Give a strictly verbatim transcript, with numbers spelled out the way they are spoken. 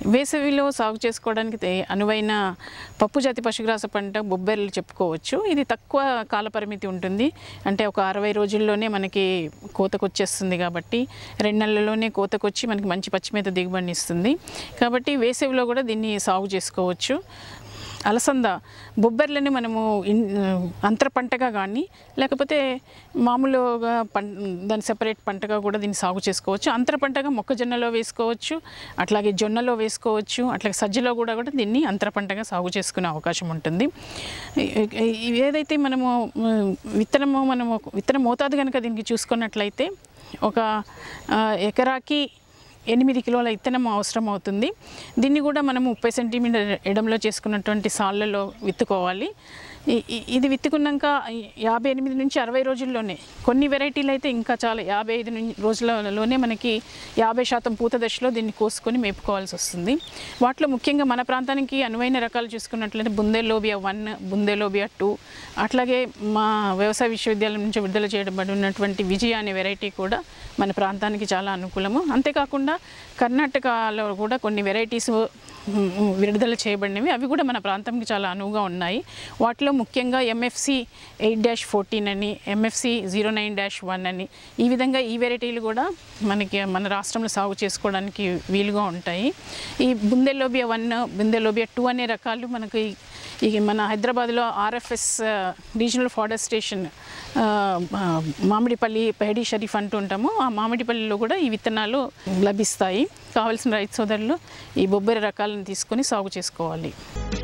వేసవిలో సాగు చేసుకోవడానికి అనువైన పప్పు జాతి పశుగ్రాస పంట బొబ్బెర్లు చెప్పుకోవచ్చు. ఇది తక్కువ కాల పరిమితి ఉంటుంది. అంటే ఒక అరవై రోజుల్లోనే మనకి కోతకు వచ్చేస్తుంది కాబట్టి రెండు నెలల్లోనే కోతకు వచ్చి మనకి మంచి పచ్చిమేత దిగుబడిని ఇస్తుంది. కాబట్టి వేసవిలో కూడా దీన్ని సాగు చేసుకోవచ్చు. అలసంద బొబ్బెర్లని మనము అంతర పంటగా కానీ లేకపోతే మామూలుగా పం దాని సెపరేట్ పంటగా కూడా దీన్ని సాగు చేసుకోవచ్చు. అంతర పంటగా మొక్కజొన్నలో వేసుకోవచ్చు, అట్లాగే జొన్నలో వేసుకోవచ్చు, అట్లాగే సజ్జలో కూడా కూడా దీన్ని అంతర పంటగా సాగు చేసుకునే అవకాశం ఉంటుంది. ఏదైతే మనము విత్తనము మనము విత్తన మోతాదు కనుక దీనికి చూసుకున్నట్లయితే ఒక ఎకరాకి ఎనిమిది కిలోల విత్తనం అవసరం అవుతుంది. దీన్ని కూడా మనం ముప్పై సెంటీమీటర్ ఎడంలో చేసుకున్నటువంటి సాళ్ళలో విత్తుకోవాలి. ఇది విత్తుకున్నాక యాభై ఎనిమిది నుంచి అరవై రోజుల్లోనే, కొన్ని వెరైటీలు అయితే ఇంకా చాలా యాభై ఐదు రోజులలోనే మనకి యాభై శాతం పూత దశలో దీన్ని కోసుకొని మేపుకోవాల్సి వస్తుంది. వాటిలో ముఖ్యంగా మన ప్రాంతానికి అనువైన రకాలు చూసుకున్నట్లయితే బుందేలోబియా వన్, బుందేలోబియా టూ, అట్లాగే మా వ్యవసాయ విశ్వవిద్యాలయం నుంచి విడుదల చేయబడి ఉన్నటువంటి విజయ అనే వెరైటీ కూడా మన ప్రాంతానికి చాలా అనుకూలము. అంతేకాకుండా కర్ణాటకలో కూడా కొన్ని వెరైటీస్ విడుదల చేయబడినవి, అవి కూడా మన ప్రాంతానికి చాలా అనువుగా ఉన్నాయి. వాటిలో ముఖ్యంగా ఎంఎఫ్సి ఎయిట్ డాష్ ఫోర్టీన్ అని, MFC zero nine dash one అని, ఈ విధంగా ఈ వెరైటీలు కూడా మనకి మన రాష్ట్రంలో సాగు చేసుకోవడానికి వీలుగా ఉంటాయి. ఈ బుందేలోబియా వన్, బుందేలోబియా టూ అనే రకాలు మనకి ఈ మన హైదరాబాద్లో RFS regional forestation Mamidipalli Pahadi Shareef అంటూ ఉంటాము. ఆ మామిడిపల్లిలో కూడా ఈ విత్తనాలు లభిస్తాయి. కావాల్సిన రైతు సోదరులు ఈ బొబ్బెర రకాలను తీసుకొని సాగు చేసుకోవాలి.